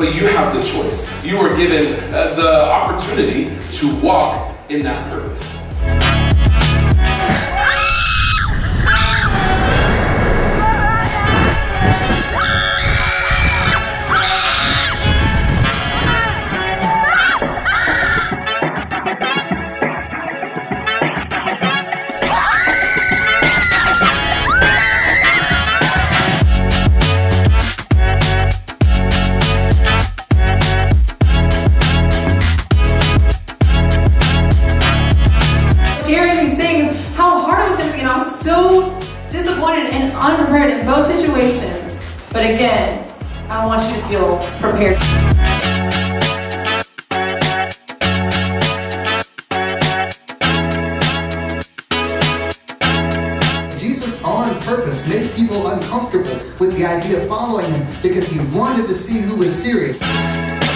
but you have the choice. You are given the opportunity to walk in that purpose. Disappointed and unprepared in both situations, but again, I want you to feel prepared. Jesus on purpose made people uncomfortable with the idea of following him because he wanted to see who was serious.